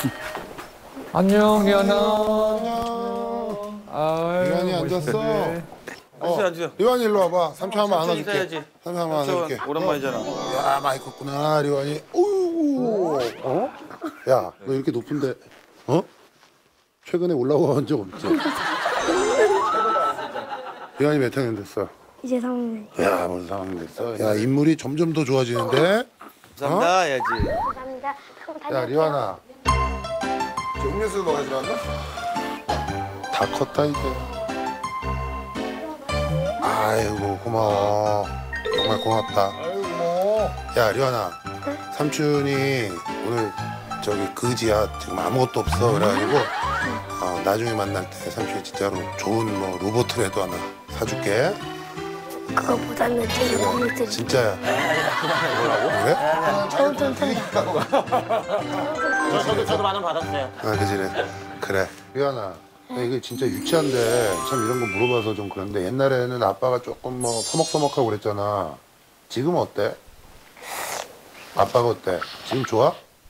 안녕, 리안아. 안녕. 리안이 앉았어. 앉으세요. 리안이 일로 와봐. 삼촌 한번 안아줄게. 인사해야지. 삼촌 한번 안아줄게. 오랜만이잖아. 야, 많이 컸구나, 리안이. 오우. 어? 야, 너 이렇게 높은데, 어? 최근에 올라온 적 없지? 리안이 몇 학년 됐어? 이제 3학년. 야, 벌써 3학년 됐어. 야, 인물이 점점 더 좋아지는데? 감사합니다 해야지. 감사합니다. 야, 리안아. 저 음료수 먹어야 들어왔나? 다 컸다, 이제. 아이고, 고마워. 정말 고맙다. 아이고. 야, 리안아. 삼촌이 오늘 저기 그지야. 지금 아무것도 없어. 그래가지고 나중에 만날 때 삼촌이 진짜로 좋은 뭐 로봇이라도 하나 사줄게. 그거보다는 되게 마음에 들어. 진짜야. 그래? 저는 좀 탄다. 저도 만원 받았어요. 아, 그지네. 그래. 리안아. 야, 이게 진짜 유치한데 참 이런 거 물어봐서 좀 그런데 옛날에는 아빠가 조금 뭐 서먹서먹하고 그랬잖아. 지금은 어때? 아빠가 어때? 지금 좋아?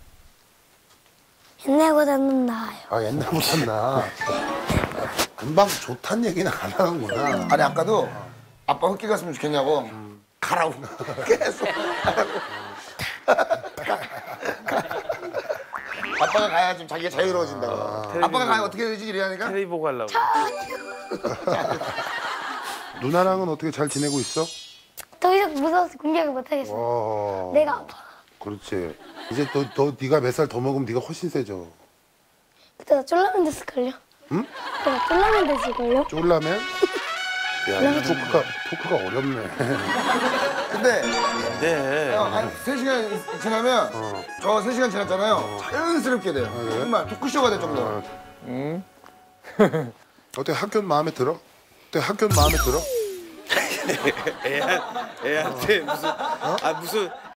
옛날보다는 나아요. 아, 옛날보단 나. 금방 좋단 얘기는 안 하는구나. 아니 아까도 아빠 흑기 갔으면 좋겠냐고 가라고 계속 가라고. 아빠가 가야 좀 자기가 자유로워진다고. 아빠가 가야 어떻게 되지 이래하니까? 테레비 보고 하려고. 누나랑은 어떻게 잘 지내고 있어? 더 이상 무서워서 공격을 못하겠어. 어. 내가 아파. 그렇지. 이제 너 네가 몇 살 더 먹으면 네가 훨씬 세져. 그때 나 쫄라면 됐을걸요? 응? 그때 나 쫄라면 됐을걸요? 쫄라면? 야, 이 토크가 어렵네. 근데 네. 형, 한 3시간 지나면 저 3시간 지났잖아요. 자연스럽게 돼요. 그래? 정말 토크쇼가 될 정도로. 어때 학교는 마음에 들어? 어때 학교는 마음에 들어? 애한테 무슨 무슨